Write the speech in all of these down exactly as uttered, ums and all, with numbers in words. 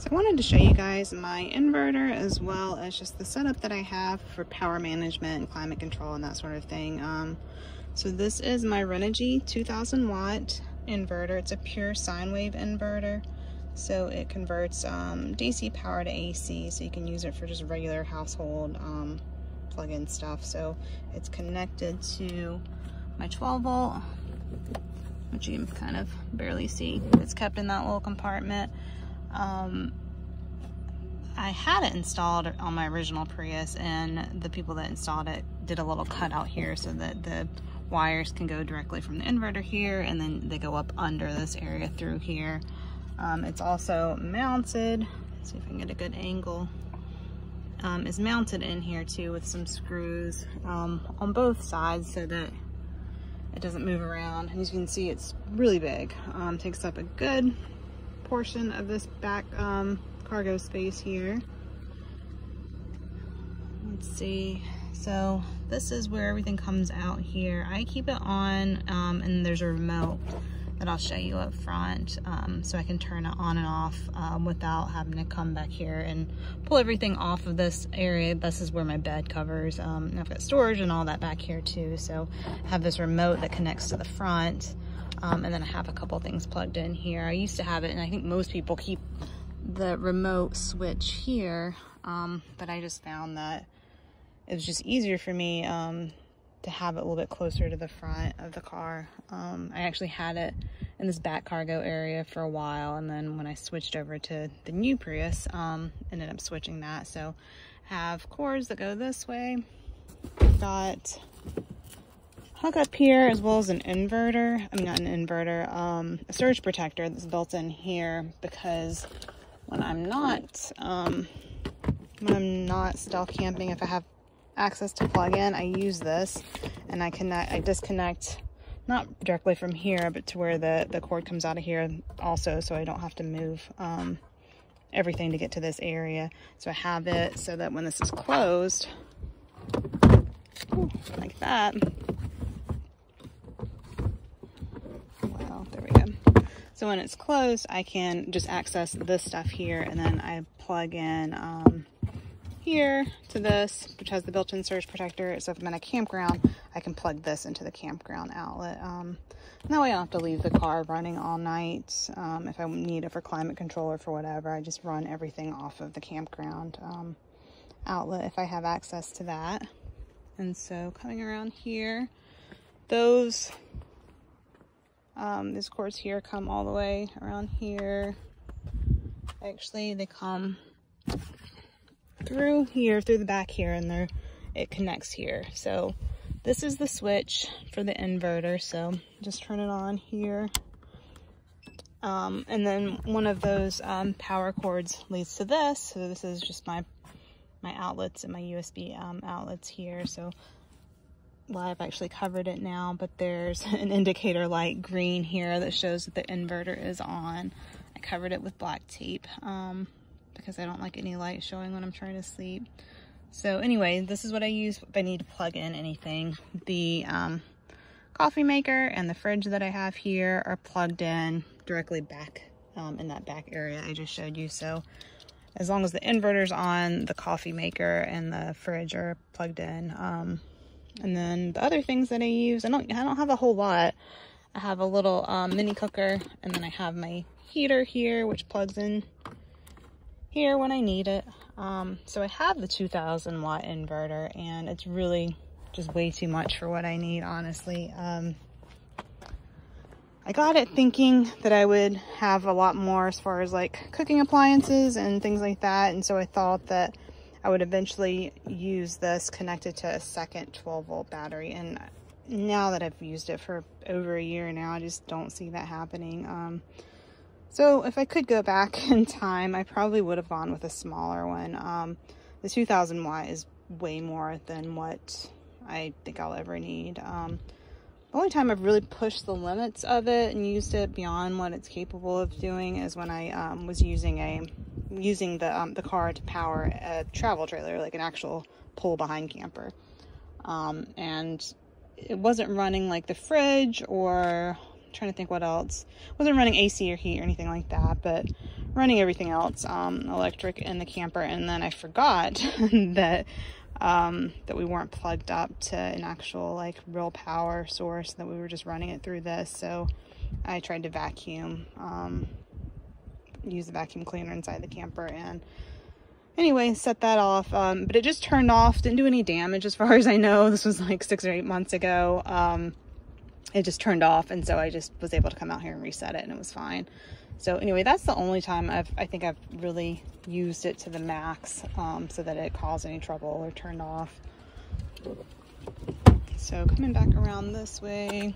So I wanted to show you guys my inverter as well as just the setup that I have for power management and climate control and that sort of thing. Um, so this is my Renogy two thousand watt inverter. It's a pure sine wave inverter. So it converts um, D C power to A C, so you can use it for just regular household um, plug-in stuff. So it's connected to my twelve volt, which you can kind of barely see. It's kept in that little compartment. Um, I had it installed on my original Prius, and the people that installed it did a little cutout here so that the wires can go directly from the inverter here, and then they go up under this area through here. Um, it's also mounted, let's see if I can get a good angle. Um, is mounted in here too with some screws um, on both sides so that it doesn't move around. And as you can see, it's really big. Um, takes up a good portion of this back um, cargo space here. Let's see. So this is where everything comes out here. I keep it on, um, and there's a remote that I'll show you up front, um, so I can turn it on and off um, without having to come back here and pull everything off of this area. This is where my bed covers. Um, and I've got storage and all that back here too. So I have this remote that connects to the front. Um, and then I have a couple things plugged in here. I used to have it, and I think most people keep the remote switch here, um, but I just found that it was just easier for me um, to have it a little bit closer to the front of the car. Um, I actually had it in this back cargo area for a while, and then when I switched over to the new Prius, um, ended up switching that. So I have cords that go this way. I've got hook up here as well as an inverter. I mean, not an inverter, um, a surge protector that's built in here, because when I'm not, um, when I'm not stealth camping, if I have access to plug in, I use this, and I connect, I disconnect, not directly from here, but to where the, the cord comes out of here also, so I don't have to move um, everything to get to this area. So I have it so that when this is closed, like that, there we go. So when it's closed, I can just access this stuff here, and then I plug in um, here to this, which has the built-in surge protector. So if I'm in a campground, I can plug this into the campground outlet. Um, and that way I don't have to leave the car running all night. Um, if I need it for climate control or for whatever, I just run everything off of the campground um, outlet if I have access to that. And so coming around here, those Um, these cords here come all the way around here. Actually, they come through here, through the back here, and they're, it connects here. So this is the switch for the inverter. So just turn it on here. Um, and then one of those um, power cords leads to this. So this is just my, my outlets and my U S B um, outlets here. So well, I've actually covered it now, but there's an indicator light green here that shows that the inverter is on. I covered it with black tape um, because I don't like any light showing when I'm trying to sleep. So anyway, this is what I use if I need to plug in anything. The um, coffee maker and the fridge that I have here are plugged in directly back um, in that back area I just showed you. So as long as the inverter's on, the coffee maker and the fridge are plugged in. Um, And then the other things that I use, I don't, I don't have a whole lot. I have a little um, mini cooker, and then I have my heater here, which plugs in here when I need it. Um, so I have the two thousand watt inverter, and it's really just way too much for what I need, honestly. Um, I got it thinking that I would have a lot more as far as like cooking appliances and things like that, and so I thought that I would eventually use this connected to a second twelve volt battery. And now that I've used it for over a year now, I just don't see that happening. Um, so if I could go back in time, I probably would have gone with a smaller one. Um, the two thousand watt is way more than what I think I'll ever need. Um, the only time I've really pushed the limits of it and used it beyond what it's capable of doing is when I um, was using a using the um, the car to power a travel trailer, like an actual pull behind camper. Um, and it wasn't running like the fridge, or I'm trying to think what else. It wasn't running A C or heat or anything like that, but running everything else, um, electric in the camper. And then I forgot that um, that we weren't plugged up to an actual like real power source, that we were just running it through this. So I tried to vacuum, um, use the vacuum cleaner inside the camper, and anyway, set that off. Um, but it just turned off, didn't do any damage as far as I know. This was like six or eight months ago. Um, it just turned off, and so I just was able to come out here and reset it, and it was fine. So anyway, that's the only time I've, I think I've really used it to the max, um, so that it caused any trouble or turned off. So coming back around this way.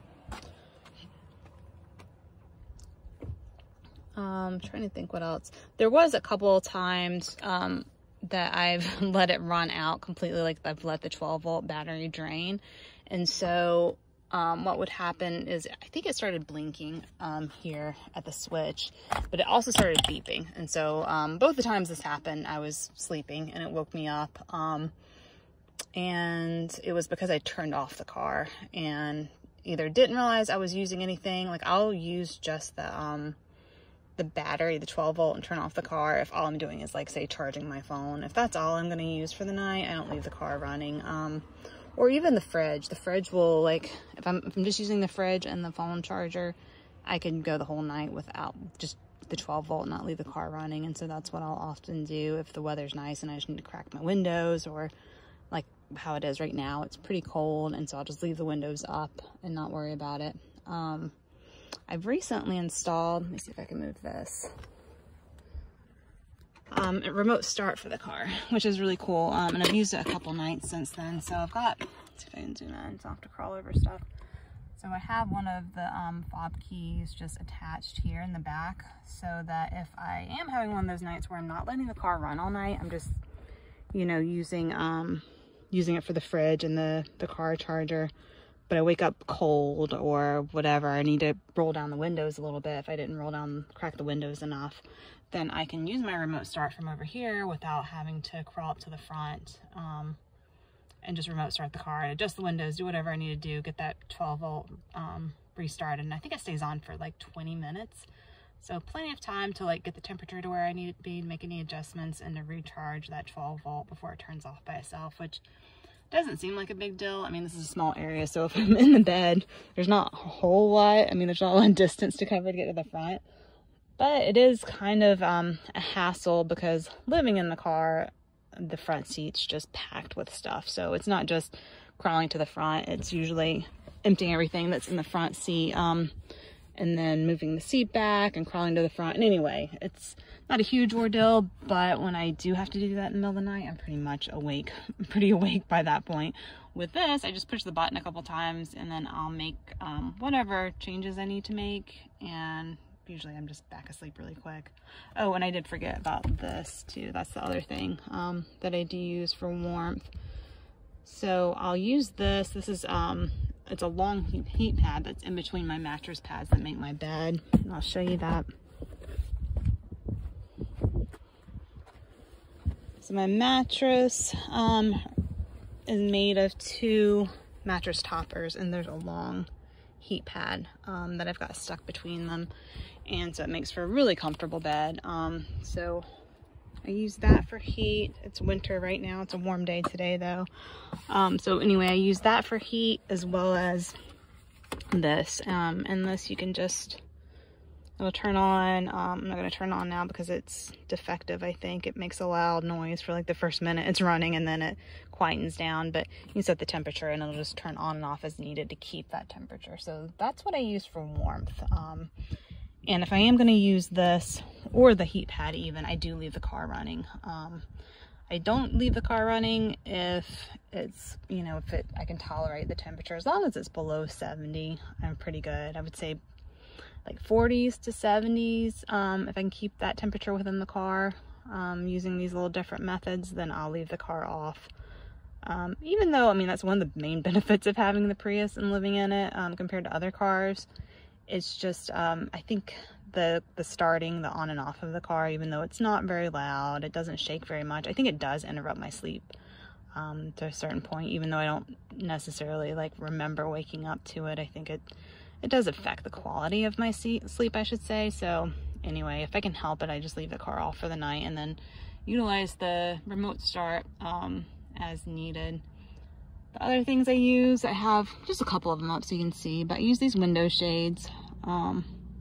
Um, trying to think what else. There was a couple of times um, that I've let it run out completely, like I've let the twelve volt battery drain. And so um, what would happen is, I think it started blinking um, here at the switch, but it also started beeping. And so um, both the times this happened, I was sleeping and it woke me up. Um, and it was because I turned off the car and either didn't realize I was using anything. Like I'll use just the... Um, the battery, the twelve volt, and turn off the car if all I'm doing is like say charging my phone. If that's all I'm going to use for the night, I don't leave the car running. Um, or even the fridge. The fridge will, like, if I'm, if I'm just using the fridge and the phone charger, I can go the whole night without just the twelve volt, not leave the car running. And so that's what I'll often do if the weather's nice and I just need to crack my windows, or like how it is right now, it's pretty cold, and so I'll just leave the windows up and not worry about it. Um, I've recently installed, let me see if I can move this, um, a remote start for the car, which is really cool. Um, and I've used it a couple nights since then. So I've got, let's see if I can zoom in, so I have to crawl over stuff. So I have one of the um, fob keys just attached here in the back, so that if I am having one of those nights where I'm not letting the car run all night, I'm just, you know, using um, using it for the fridge and the, the car charger, but I wake up cold or whatever, I need to roll down the windows a little bit. If I didn't roll down, crack the windows enough, then I can use my remote start from over here without having to crawl up to the front um, and just remote start the car and adjust the windows, do whatever I need to do, get that twelve volt um, restarted. And I think it stays on for like twenty minutes. So plenty of time to like get the temperature to where I need it to be, make any adjustments, and to recharge that twelve volt before it turns off by itself, which doesn't seem like a big deal. I mean, this is a small area, so if I'm in the bed, there's not a whole lot. I mean, there's not a lot of distance to cover to get to the front, but it is kind of um, a hassle because living in the car, the front seat's just packed with stuff. So it's not just crawling to the front. It's usually emptying everything that's in the front seat, um, and then moving the seat back and crawling to the front. And anyway, it's not a huge ordeal, but when I do have to do that in the middle of the night, I'm pretty much awake, I'm pretty awake by that point. With this, I just push the button a couple times and then I'll make um, whatever changes I need to make, and usually I'm just back asleep really quick. Oh, and I did forget about this too. That's the other thing um, that I do use for warmth. So I'll use this. This is, um, it's a long heat, heat pad that's in between my mattress pads that make my bed. And I'll show you that. So my mattress um, is made of two mattress toppers, and there's a long heat pad um, that I've got stuck between them. And so it makes for a really comfortable bed. Um, so I use that for heat. It's winter right now. It's a warm day today though. Um, so anyway, I use that for heat as well as this. Um, and this you can just, it'll turn on. Um, I'm not going to turn it on now because it's defective, I think. It makes a loud noise for like the first minute it's running, and then it quietens down. But you can set the temperature and it'll just turn on and off as needed to keep that temperature. So that's what I use for warmth. Um, and if I am going to use this or the heat pad even, I do leave the car running. Um, I don't leave the car running if it's, you know, if it, I can tolerate the temperature. As long as it's below seventy, I'm pretty good. I would say like forties to seventies. Um, if I can keep that temperature within the car um, using these little different methods, then I'll leave the car off. Um, even though, I mean, that's one of the main benefits of having the Prius and living in it um, compared to other cars. It's just, um, I think the, the starting, the on and off of the car, even though it's not very loud, it doesn't shake very much. I think it does interrupt my sleep um, to a certain point, even though I don't necessarily like remember waking up to it. I think it, it does affect the quality of my sleep, I should say. So anyway, if I can help it, I just leave the car off for the night and then utilize the remote start um, as needed. The other things I use, I have just a couple of them up so you can see, but I use these window shades. Um,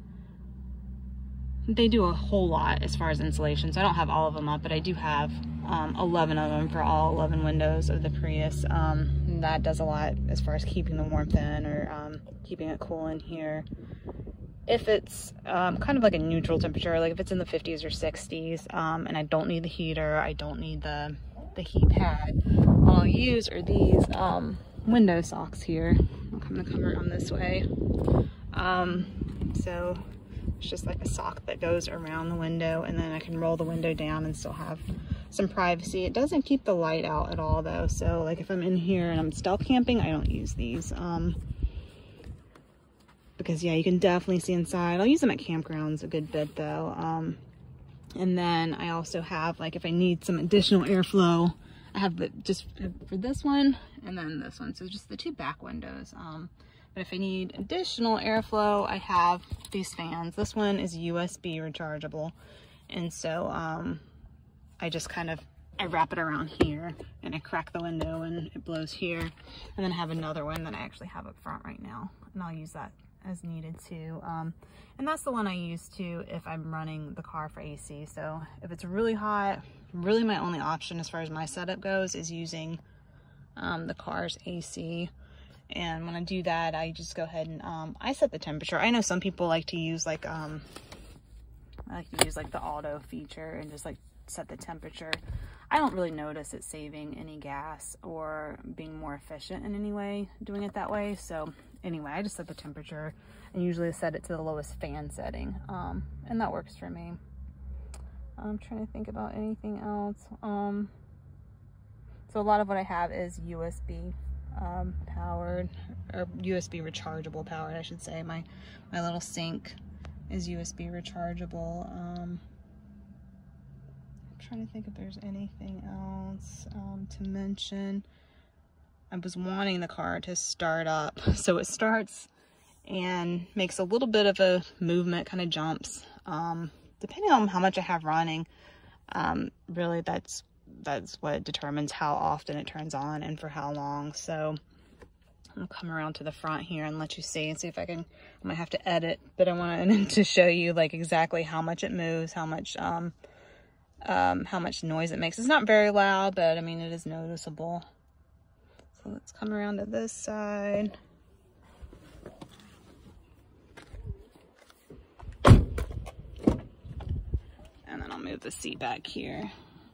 they do a whole lot as far as insulation, so I don't have all of them up, but I do have um, eleven of them for all eleven windows of the Prius. Um, that does a lot as far as keeping the warmth in, or um, keeping it cool in here. If it's um, kind of like a neutral temperature, like if it's in the fifties or sixties, um, and I don't need the heater, I don't need the, the heat pad, all I'll use are these um, window socks here. I'm gonna come around this way. Um, so it's just like a sock that goes around the window, and then I can roll the window down and still have some privacy. It doesn't keep the light out at all though, so like if I'm in here and I'm stealth camping, I don't use these. Um, because yeah, you can definitely see inside. I'll use them at campgrounds a good bit though. Um, and then I also have, like if I need some additional airflow, I have the, just for this one and then this one. So just the two back windows. Um, but if I need additional airflow, I have these fans. This one is U S B rechargeable. And so um, I just kind of, I wrap it around here and I crack the window and it blows here. And then I have another one that I actually have up front right now, and I'll use that as needed too. Um, and that's the one I use too if I'm running the car for A C. So if it's really hot, really my only option as far as my setup goes is using um, the car's A C. And when I do that, I just go ahead and um, I set the temperature. I know some people like to use like, um, I like to use like the auto feature and just like set the temperature. I don't really notice it saving any gas or being more efficient in any way doing it that way. So anyway, I just set the temperature and usually set it to the lowest fan setting. Um, and that works for me. I'm trying to think about anything else. Um, so a lot of what I have is U S B um, powered, or U S B rechargeable powered, I should say. My, my little sink is U S B rechargeable. Um, I'm trying to think if there's anything else um, to mention. I was wanting the car to start up, so it starts and makes a little bit of a movement, kind of jumps. Um, depending on how much I have running, um, really that's that's what determines how often it turns on and for how long. So I'll come around to the front here and let you see and see if I can. I might have to edit, but I wanted to show you like exactly how much it moves, how much um, um, how much noise it makes. It's not very loud, but I mean it is noticeable. So let's come around to this side. And then I'll move the seat back here.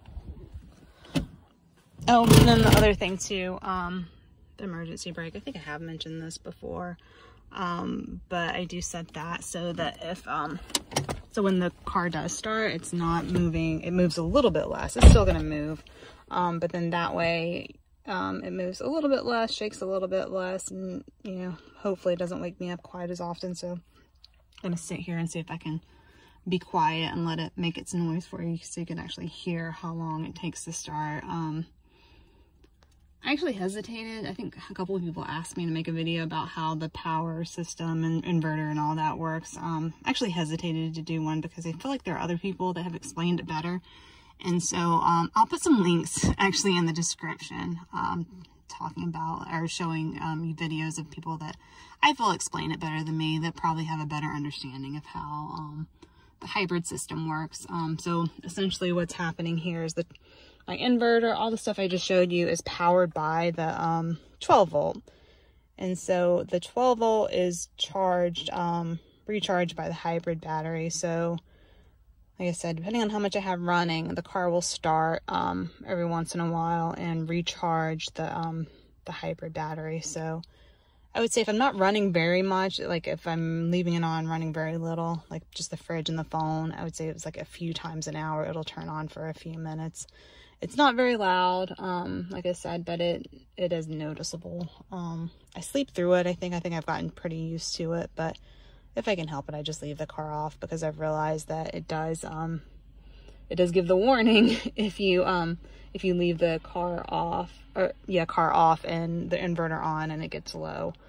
Oh, and then the other thing too, um, the emergency brake. I think I have mentioned this before, um, but I do set that so that if, um, so when the car does start, it's not moving, it moves a little bit less. It's still gonna move, um, but then that way, um, it moves a little bit less, shakes a little bit less, and, you know, hopefully it doesn't wake me up quite as often. So I'm gonna sit here and see if I can be quiet and let it make its noise for you so you can actually hear how long it takes to start. Um, I actually hesitated. I think a couple of people asked me to make a video about how the power system and inverter and all that works. Um, I actually hesitated to do one because I feel like there are other people that have explained it better. And so um, I'll put some links actually in the description um, talking about or showing um, you videos of people that I feel explain it better than me, that probably have a better understanding of how um, the hybrid system works. Um, so essentially what's happening here is that my inverter, all the stuff I just showed you, is powered by the um, twelve volt. And so the twelve volt is charged, um, recharged by the hybrid battery. So like I said, depending on how much I have running, the car will start um, every once in a while and recharge the, um, the hybrid battery. So I would say if I'm not running very much, like if I'm leaving it on, running very little, like just the fridge and the phone, I would say it was like a few times an hour, it'll turn on for a few minutes. It's not very loud, um, like I said, but it, it is noticeable. Um, I sleep through it. I think, I think I've gotten pretty used to it, but if I can help it, I just leave the car off because I've realized that it does, um, it does give the warning if you, um, if you leave the car off, or yeah, car off and the inverter on and it gets low.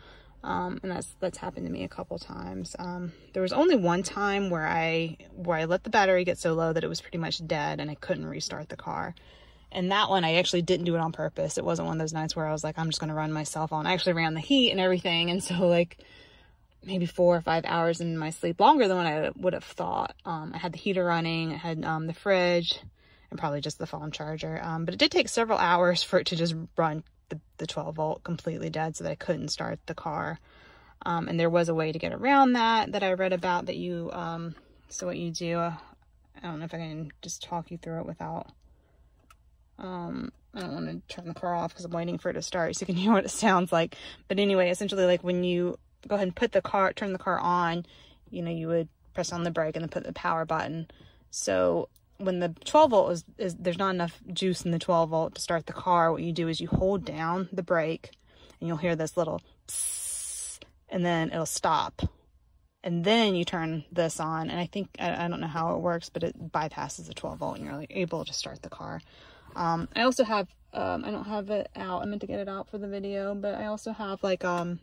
Um, and that's, that's happened to me a couple times. Um, there was only one time where I, where I let the battery get so low that it was pretty much dead and I couldn't restart the car. And that one, I actually didn't do it on purpose. It wasn't one of those nights where I was like, I'm just going to run myself on. I actually ran the heat and everything. And so like maybe four or five hours in my sleep, longer than what I would have thought. Um, I had the heater running, I had um, the fridge, and probably just the phone charger. Um, but it did take several hours for it to just run the, the twelve volt completely dead so that I couldn't start the car. Um, and there was a way to get around that, that I read about that you, um, so what you do, uh, I don't know if I can just talk you through it without, um, I don't want to turn the car off because I'm waiting for it to start so you can hear what it sounds like. But anyway, essentially like when you go ahead and put the car, turn the car on, you know, you would press on the brake and then put the power button. So when the twelve volt is, is there's not enough juice in the twelve volt to start the car, what you do is you hold down the brake and you'll hear this little psss, and then it'll stop. And then you turn this on. And I think, I, I don't know how it works, but it bypasses the twelve volt and you're like able to start the car. Um, I also have, um, I don't have it out. I meant to get it out for the video, but I also have like, um,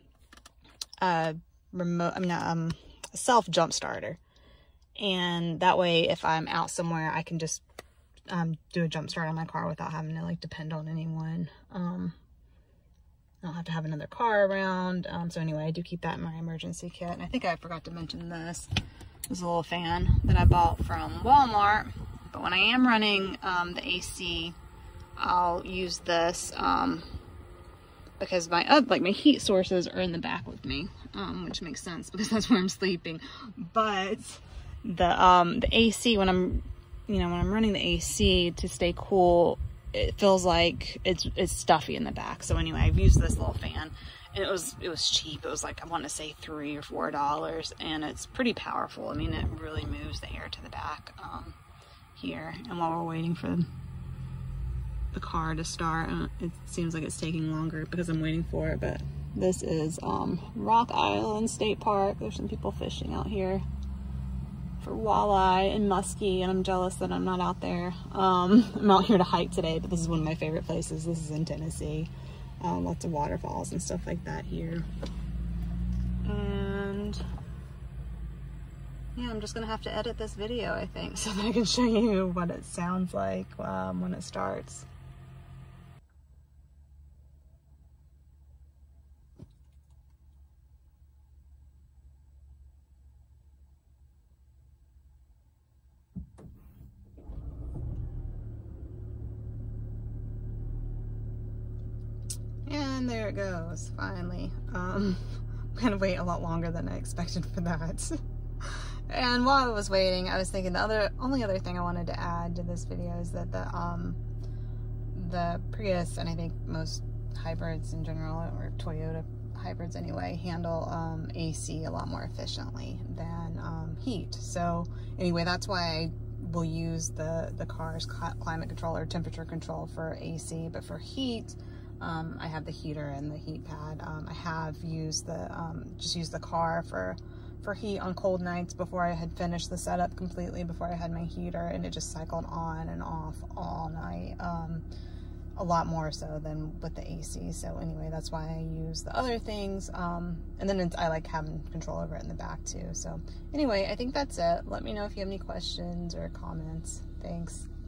a remote, I mean, um, a self jump starter. And that way, if I'm out somewhere, I can just, um, do a jump start on my car without having to like depend on anyone. Um, I don't have to have another car around. Um, so anyway, I do keep that in my emergency kit. And I think I forgot to mention this. This is a little fan that I bought from Walmart. But when I am running, um, the A C, I'll use this, um, because my, uh, like my heat sources are in the back with me, um, which makes sense because that's where I'm sleeping. But the, um, the A C, when I'm, you know, when I'm running the A C to stay cool, it feels like it's, it's stuffy in the back. So anyway, I've used this little fan and it was, it was cheap. It was like, I want to say three or four dollars, and it's pretty powerful. I mean, it really moves the air to the back, um, here. And while we're waiting for the car to start, uh, it seems like it's taking longer because I'm waiting for it, but this is um, Rock Island State Park. There's some people fishing out here for walleye and muskie, and I'm jealous that I'm not out there. Um, I'm out here to hike today, but this is one of my favorite places. This is in Tennessee. Um, lots of waterfalls and stuff like that here. And yeah, I'm just gonna have to edit this video, I think, so that I can show you what it sounds like um, when it starts. And there it goes, finally. Um, I'm gonna wait a lot longer than I expected for that. And while I was waiting, I was thinking the other, only other thing I wanted to add to this video is that the, um, the Prius, and I think most hybrids in general, or Toyota hybrids anyway, handle um, A C a lot more efficiently than um, heat. So anyway, that's why I will use the, the car's climate control or temperature control for A C, but for heat, Um, I have the heater and the heat pad. Um, I have used the, um, just used the car for, for heat on cold nights before I had finished the setup completely, before I had my heater, and it just cycled on and off all night. Um, a lot more so than with the A C. So anyway, that's why I use the other things. Um, and then it's, I like having control over it in the back too. So anyway, I think that's it. Let me know if you have any questions or comments. Thanks.